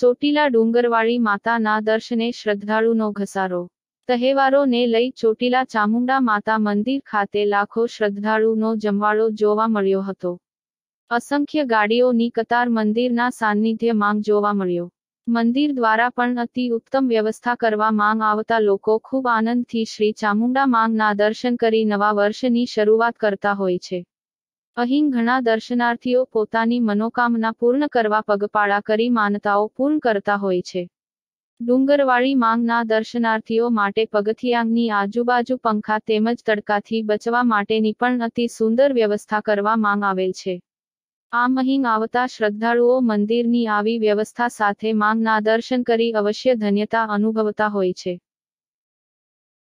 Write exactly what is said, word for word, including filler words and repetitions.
ચોટીલા ડુંગરવાળી માતાના દર્શને શ્રદ્ધાળુનો ઘસારો। તહેવારોને લઈ ચોટીલા ચામુંડા માતા મંદિર ખાતે લાખો શ્રદ્ધાળુનો જમવાળો જોવા મળ્યો હતો। અસંખ્ય ગાડીઓની કતાર મંદિરના સાનિધ્યમાં જોવા મળ્યો। મંદિર દ્વારા પણ અતિ ઉત્તમ વ્યવસ્થા કરવામાં આવતા લોકો ખૂબ આનંદથી શ્રી ચામુંડા માંગના દર્શન કરી નવા વર્ષની શરૂઆત કરતા હોય છે। અહીં ઘણા દર્શનાર્થીઓ પોતાની મનોકામના પૂર્ણ કરવા પગપાળા કરી માનતાઓ પૂર્ણ કરતા હોય છે। ડુંગરવાળી માંગના દર્શનાર્થીઓ માટે પગથિયાંની આજુબાજુ પંખા તેમજ તડકાથી બચવા માટેની પણ અતિ સુંદર વ્યવસ્થા કરવામાં આવેલ છે। આમ અહીં આવતા શ્રદ્ધાળુઓ મંદિરની આવી વ્યવસ્થા સાથે માંગના દર્શન કરી અવશ્ય ધન્યતા અનુભવતા હોય છે।